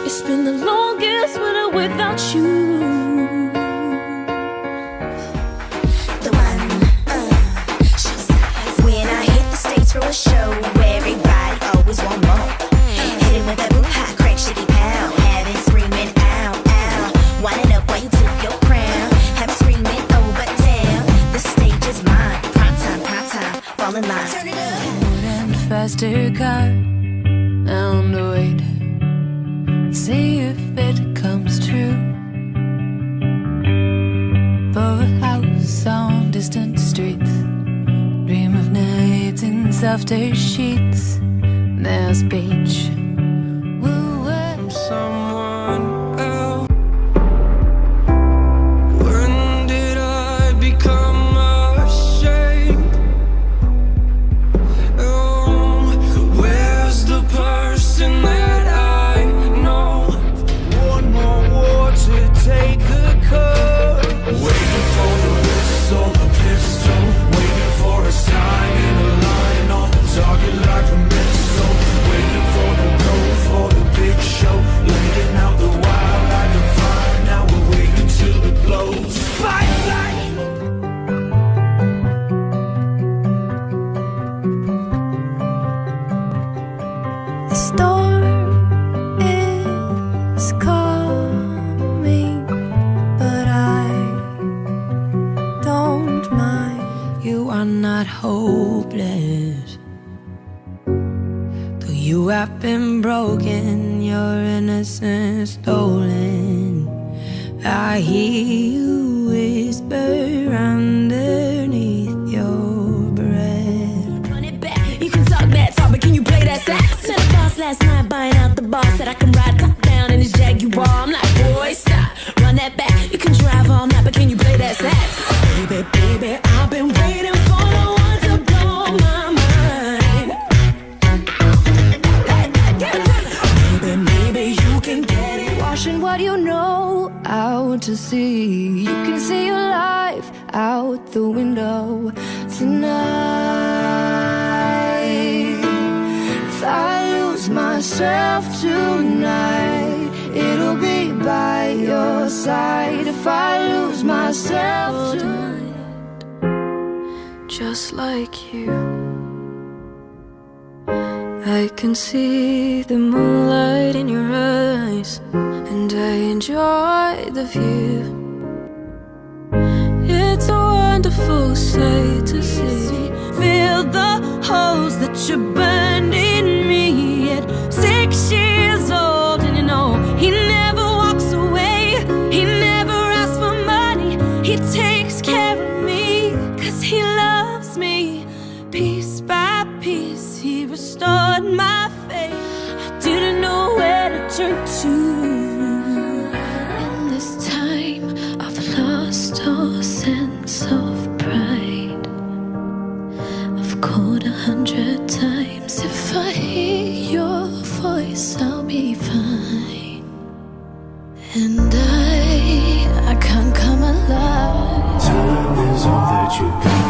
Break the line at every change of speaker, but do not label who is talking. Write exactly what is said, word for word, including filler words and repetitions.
It's been the longest winter without you.
The one, uh, she's when I hit the stage for a show, everybody always want more. Hit it with that boot hot crack, shitty pound, have it screaming out, out. Winding up while you took your crown, have it screaming over down. The stage is mine, prime time, prime time, fall in line. Turn it up.
And faster car down the way. See if it comes true. For a house on distant streets, dream of nights in softer sheets. There's beach. Woo, I'm someone else. When did I become ashamed? Oh, where's the person that I know? One more war to take a cut.
Waiting for the whistle, the pistol, waiting for a sign in a line on the target like a missile. Waiting for the go for the big show, laying out the wild like a fire. Now we're waiting till it blows. Fight, fight.
The storm is coming, but I don't mind. You are not hopeless. Though you have been broken, your innocence stolen. I hear you whisper underneath your breath.
Run it back. You can talk that talk, but can you play that sax? Met a boss last night buying out the bar. Said I can ride top down in his Jaguar. I'm like, boy, stop. Run that back. You can drive all night, but can you play that sax? Baby, baby, I've been waiting for the one to blow my mind. Maybe, maybe you can get it.
Washing what you know out to sea. You can see your life out the window tonight. If I lose myself tonight, it'll be by your side. If I lose myself tonight, just like you, I can see the moonlight in your eyes, and I enjoy the view. It's a wonderful sight to see. Feel the holes that you burned in me at six years old. And you know, he never walks away. He never asks for money. He takes care of me, 'cause he loves me. Piece by piece, he restored my faith.
I didn't know where to turn to.
In this time, I've lost all sense of pride. I've called a hundred times. If I hear your voice, I'll be fine. And I, I can't come alive.
Time is all that you got.